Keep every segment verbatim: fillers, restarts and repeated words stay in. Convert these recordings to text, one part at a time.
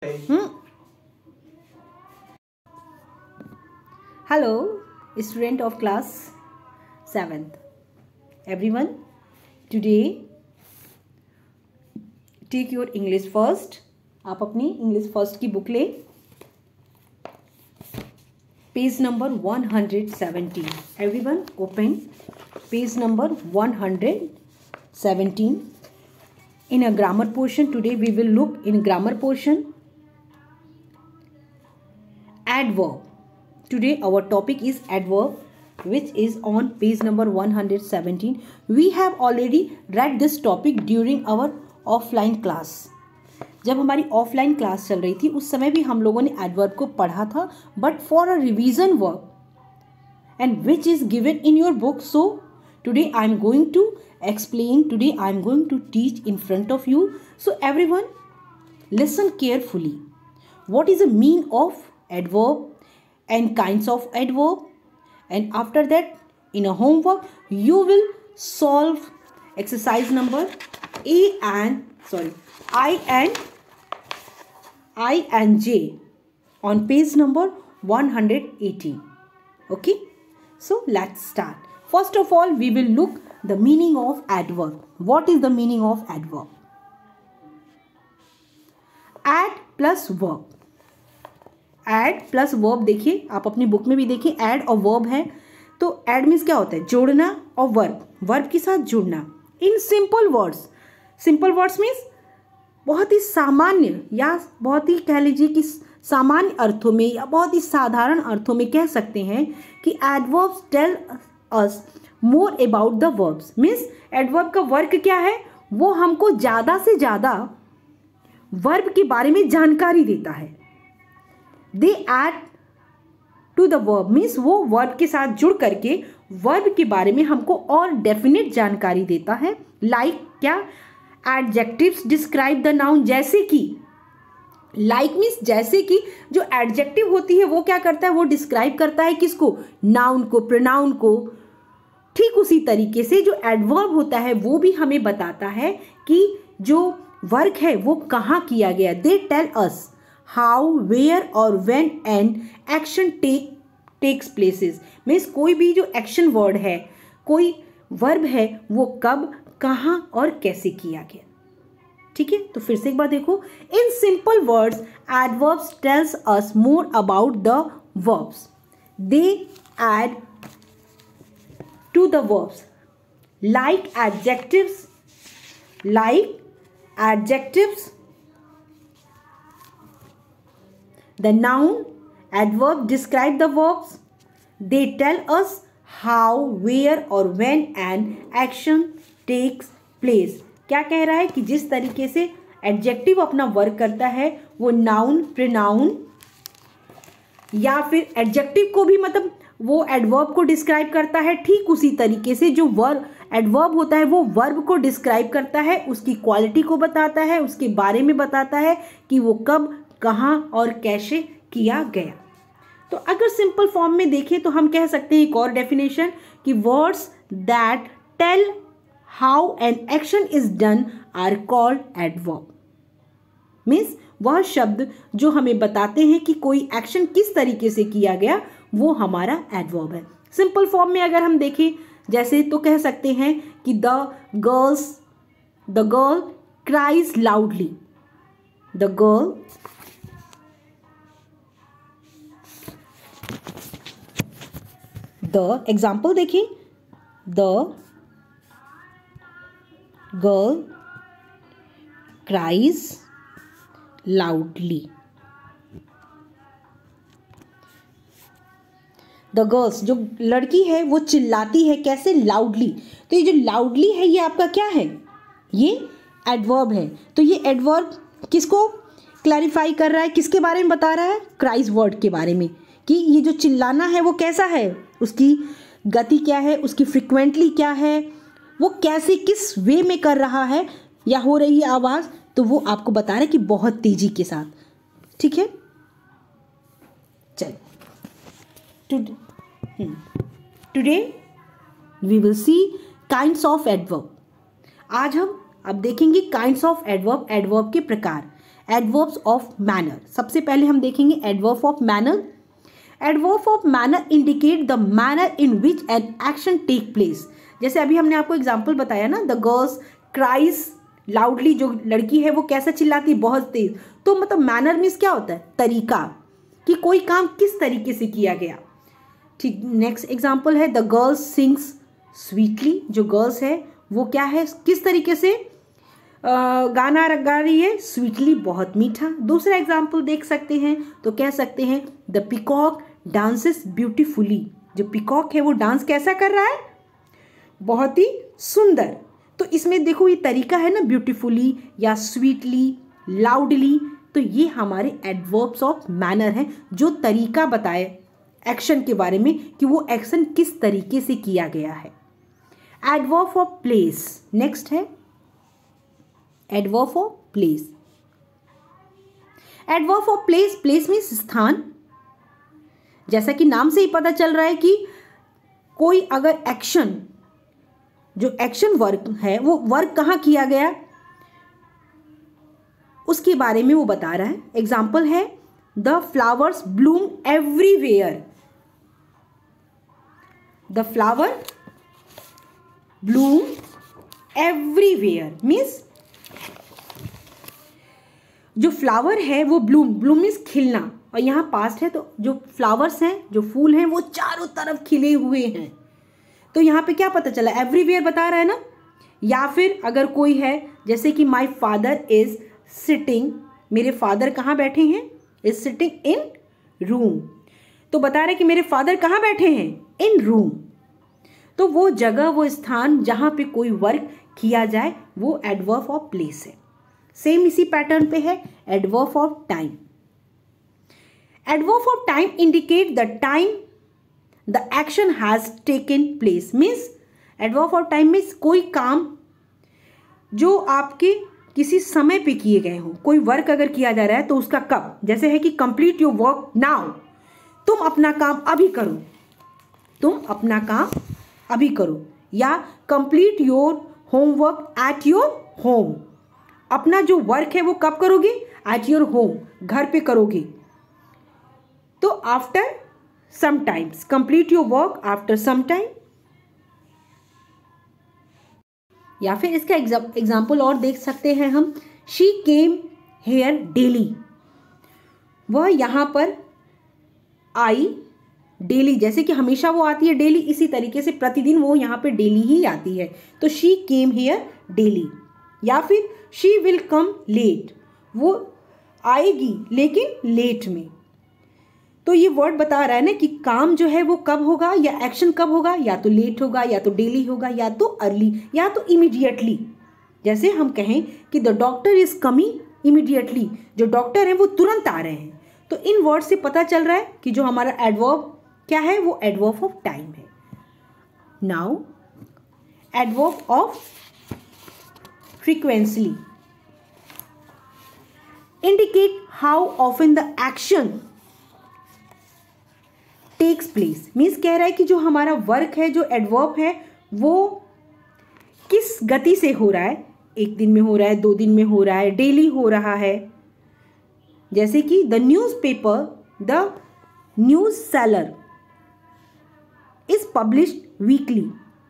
Hmm? Hello, student of class seventh. Everyone, today take your English first. आप अपनी English first की book ले. Page number one hundred seventeen. Everyone, open page number one hundred seventeen. In a grammar portion, today we will look in grammar portion. Adverb. Today our topic is adverb, which is on page number one hundred seventeen. We have already read this topic during our offline class. जब हमारी offline class चल रही थी उस समय भी हम लोगों ने एडवर्ब को पढ़ा था, but for a revision work and which is given in your book. So today I am going to explain, today I am going to teach in front of you. So everyone, listen carefully. What is the meaning of adverb and kinds of adverb? And after that, in a homework, you will solve exercise number A and sorry I and I and J on page number one hundred eighteen. Okay, so let's start. First of all, we will look the meaning of adverb. What is the meaning of adverb? Add plus verb. Add plus verb देखिए, आप अपनी book में भी देखिए add और verb है. तो add means क्या होता है? जोड़ना और verb, verb के साथ जुड़ना. In simple words, simple words means बहुत ही सामान्य या बहुत ही कह लीजिए कि सामान्य अर्थों में या बहुत ही साधारण अर्थों में कह सकते हैं कि adverbs tell us more about the verbs. Means adverb का वर्क क्या है? वो हमको ज़्यादा से ज़्यादा वर्ब के बारे में जानकारी देता है. They add to the verb means वो वर्ब के साथ जुड़ करके वर्ब के बारे में हमको और डेफिनेट जानकारी देता है. लाइक like, क्या? Adjectives describe the noun. जैसे कि लाइक मीन्स जैसे कि जो एडजेक्टिव होती है वो क्या करता है? वो डिस्क्राइब करता है किसको? नाउन को, प्रोनाउन को. ठीक उसी तरीके से जो एडवर्ब होता है वो भी हमें बताता है कि जो वर्क है वो कहाँ किया गया. They tell us how, where और when and action take takes places. Means कोई भी जो एक्शन वर्ड है, कोई वर्ब है, वो कब, कहाँ और कैसे किया गया. ठीक है, तो फिर से एक बार देखो. In simple words adverbs tells us more about the verbs. They add to the verbs like adjectives like adjectives the noun adverb describe the verbs. They tell us how, where or when an action takes place. क्या कह रहा है कि जिस तरीके से adjective अपना work करता है वो नाउन, प्रोनाउन या फिर एडजेक्टिव को भी मतलब वो एडवर्ब को डिस्क्राइब करता है, ठीक उसी तरीके से जो वर्ब एडवर्ब होता है वो वर्ब को डिस्क्राइब करता है, उसकी क्वालिटी को बताता है, उसके बारे में बताता है कि वो कब, कहाँ और कैसे किया गया. तो अगर सिंपल फॉर्म में देखें तो हम कह सकते हैं एक और डेफिनेशन कि words that tell how an action is done are called adverb. Means वह शब्द जो हमें बताते हैं कि कोई एक्शन किस तरीके से किया गया वो हमारा एडवर्ब है. सिंपल फॉर्म में अगर हम देखें जैसे तो कह सकते हैं कि the girls the girl cries loudly. The girl the example देखिए. The girl cries loudly. The girls जो लड़की है वो चिल्लाती है. कैसे? लाउडली. तो ये जो लाउडली है ये आपका क्या है? ये एडवर्ब है. तो ये एडवर्ब किसको क्लैरिफाई कर रहा है, किसके बारे में बता रहा है? क्राइज वर्ड के बारे में, कि ये जो चिल्लाना है वो कैसा है, उसकी गति क्या है, उसकी फ्रिक्वेंटली क्या है, वो कैसे किस वे में कर रहा है या हो रही है आवाज़. तो वो आपको बता रहा है कि बहुत तेजी के साथ. ठीक है, चलो. Today we will see kinds of adverb. आज हम अब देखेंगे काइंड्स ऑफ एडवर्ब, एडवर्ब के प्रकार. Adverbs of manner. सबसे पहले हम देखेंगे adverb of manner. Adverb of manner indicate the manner in which an action take place. जैसे अभी हमने आपको एग्जाम्पल बताया ना, द गर्ल्स क्राइज लाउडली, जो लड़की है वो कैसा चिल्लाती, बहुत तेज। तो मतलब मैनर मीन्स क्या होता है, तरीका, कि कोई काम किस तरीके से किया गया। ठीक, नेक्स्ट एग्जाम्पल है द गर्ल्स सिंग्स स्वीटली। जो गर्ल्स है वो क्या है, किस तरीके से आ, गाना गा रही है, स्वीटली, बहुत मीठा। दूसरा एग्जाम्पल देख सकते हैं तो कह सकते हैं द पिकॉक डांसेस ब्यूटीफुली। जो पिकॉक है वो डांस कैसा कर रहा है, बहुत ही सुंदर। तो इसमें देखो ये तरीका है ना, ब्यूटीफुली या स्वीटली, लाउडली, तो ये हमारे एडवर्ब्स ऑफ मैनर हैं जो तरीका बताए एक्शन के बारे में कि वो एक्शन किस तरीके से किया गया है। एडवर्ब ऑफ प्लेस नेक्स्ट है, adverb of place. Adverb of place, place means स्थान। जैसा कि नाम से ही पता चल रहा है कि कोई अगर एक्शन, जो एक्शन वर्क है वो वर्क कहाँ किया गया उसके बारे में वो बता रहा है। एग्जाम्पल है the flowers bloom everywhere. The flower bloom everywhere means जो फ्लावर है वो ब्लूम, ब्लूम मीन्स खिलना, और यहाँ पास्ट है तो जो फ्लावर्स हैं, जो फूल हैं वो चारों तरफ खिले हुए हैं। तो यहाँ पे क्या पता चला, एवरीवेयर बता रहा है ना। या फिर अगर कोई है जैसे कि माई फादर इज सिटिंग, मेरे फादर कहाँ बैठे हैं, इज सिटिंग इन रूम, तो बता रहे कि मेरे फादर कहाँ बैठे हैं, इन रूम। तो वो जगह, वो स्थान जहाँ पे कोई वर्क किया जाए वो एडवर्ब ऑफ प्लेस है। सेम इसी पैटर्न पे है adverb of time. Adverb of time indicate the time the action has taken place. Means adverb of time means कोई काम जो आपके किसी समय पे किए गए हों। कोई वर्क अगर किया जा रहा है तो उसका कब, जैसे है कि कंप्लीट योर वर्क नाउ, तुम अपना काम अभी करो, तुम अपना काम अभी करो। या complete your homework at your home, अपना जो वर्क है वो कब करोगे, एट योर होम, घर पे करोगे। तो after some times, complete your work after some time. या फिर इसका एग्जाम्पल और देख सकते हैं हम, शी केम हेयर डेली, वह यहाँ पर आई डेली, जैसे कि हमेशा वो आती है डेली, इसी तरीके से प्रतिदिन वो यहाँ पे डेली ही आती है। तो शी केम हेयर डेली। या फिर शी विल कम लेट, वो आएगी लेकिन लेट में। तो ये वर्ड बता रहा है ना कि काम जो है वो कब होगा या एक्शन कब होगा, या तो लेट होगा, या तो डेली होगा, या तो अर्ली, या तो इमीडिएटली। जैसे हम कहें कि the doctor is coming immediately, जो डॉक्टर हैं वो तुरंत आ रहे हैं। तो इन वर्ड से पता चल रहा है कि जो हमारा एडवर्ब क्या है वो एडवर्ब ऑफ टाइम है। Now adverb of frequently indicate how often the action takes place. Means कह रहा है कि जो हमारा वर्क है, जो एडवर्ब है, वो किस गति से हो रहा है, एक दिन में हो रहा है, दो दिन में हो रहा है, डेली हो रहा है। जैसे कि the newspaper, the news seller is published weekly,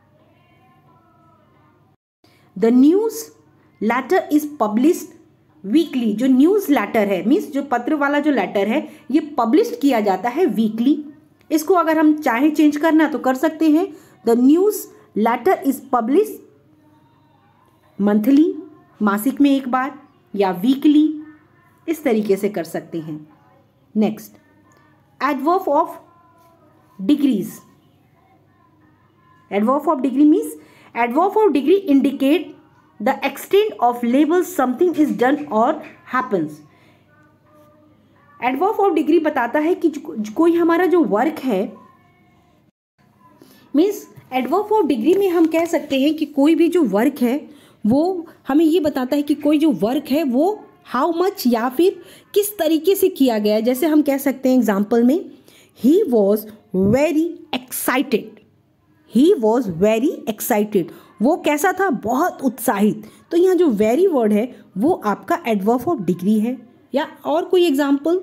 the newsletter is published weekly. जो न्यूज लेटर है मीन्स जो पत्र वाला जो लेटर है ये पब्लिश किया जाता है वीकली। इसको अगर हम चाहे चेंज करना तो कर सकते हैं, the newsletter is publish monthly, मासिक में एक बार, या वीकली, इस तरीके से कर सकते हैं। Next adverb of degrees. Adverb of degree means adverb of degree indicate the extent of level something is done or happens. Adverb of degree बताता है कि कोई हमारा जो वर्क है, मीन्स एडवर्ब ऑफ डिग्री में हम कह सकते हैं कि कोई भी जो वर्क है वो हमें ये बताता है कि कोई जो वर्क है वो हाउ मच या फिर किस तरीके से किया गया है। जैसे हम कह सकते हैं एग्जाम्पल में, he was very excited, he was very excited, वो कैसा था, बहुत उत्साहित। तो यहाँ जो वेरी वर्ड है वो आपका एडवर्ब ऑफ डिग्री है। या और कोई example,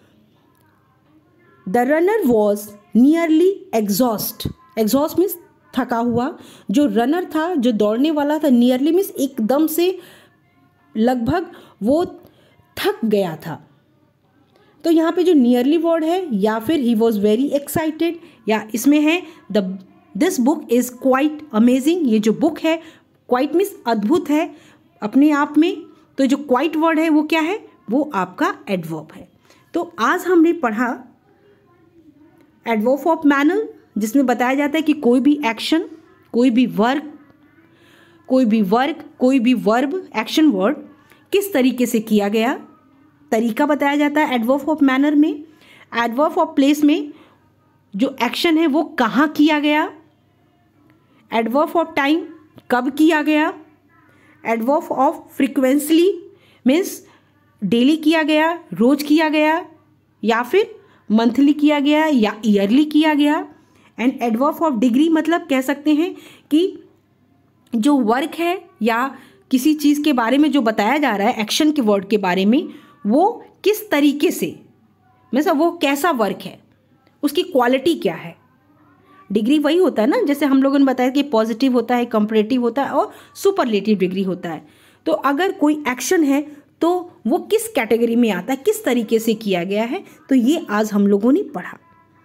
the runner was nearly exhaust. Exhaust means थका हुआ। जो रनर था, जो दौड़ने वाला था, नियरली मीन्स एकदम से, लगभग वो थक गया था। तो यहाँ पे जो नियरली वर्ड है, या फिर ही वॉज वेरी एक्साइटेड, या इसमें है the this book is quite amazing. ये जो बुक है, क्वाइट मीन्स अद्भुत है अपने आप में। तो जो क्वाइट वर्ड है वो क्या है, वो आपका एडवर्ब है। तो आज हमने पढ़ा एडवर्ब ऑफ मैनर, जिसमें बताया जाता है कि कोई भी एक्शन, कोई भी वर्क, कोई भी वर्क, कोई भी वर्ब, एक्शन वर्ड किस तरीके से किया गया, तरीका बताया जाता है एडवर्ब ऑफ मैनर में। एडवर्ब ऑफ प्लेस में जो एक्शन है वो कहाँ किया गया। एडवर्ब ऑफ टाइम, कब किया गया। Adverb of frequently means daily किया गया, रोज किया गया, या फिर मंथली किया गया, या ईयरली किया गया। एंड एडवर्ब ऑफ डिग्री मतलब कह सकते हैं कि जो वर्क है या किसी चीज़ के बारे में जो बताया जा रहा है, एक्शन के वर्ड के बारे में, वो किस तरीके से, मतलब वो कैसा वर्क है, उसकी क्वालिटी क्या है। डिग्री वही होता है ना, जैसे हम लोगों ने बताया कि पॉजिटिव होता है, कंपैरेटिव होता है और सुपरलेटिव डिग्री होता है। तो अगर कोई एक्शन है तो वो किस कैटेगरी में आता है, किस तरीके से किया गया है, तो ये आज हम लोगों ने पढ़ा।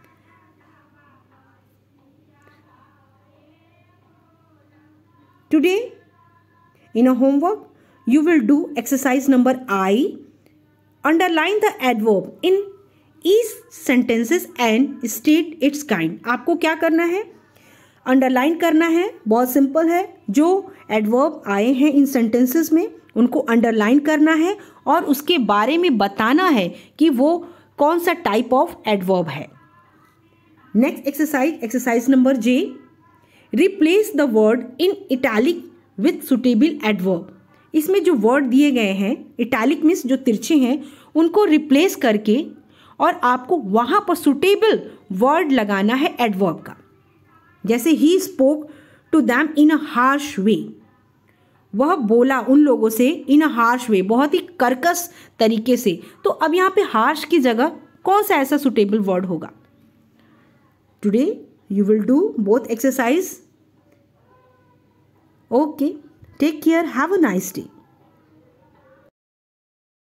Today, in a homework, you will do exercise number I. Underline the adverb in each sentences and state its kind. आपको क्या करना है, अंडरलाइन करना है। बहुत सिंपल है, जो एडवर्ब आए हैं इन सेंटेंसेस में उनको अंडरलाइन करना है और उसके बारे में बताना है कि वो कौन सा टाइप ऑफ एडवर्ब है। Next exercise, exercise number J, replace the word in italic with suitable adverb. इसमें जो वर्ड दिए गए हैं, इटैलिक मीन्स जो तिरछे हैं, उनको रिप्लेस करके और आपको वहाँ पर सुटेबल वर्ड लगाना है एडवर्ब का। जैसे he spoke to them in a harsh way, वह बोला उन लोगों से इन अ हार्श वे, बहुत ही कर्कश तरीके से। तो अब यहाँ पे हार्श की जगह कौन सा ऐसा सुटेबल वर्ड होगा। Today you will do both exercise. Okay, take care, have a nice day.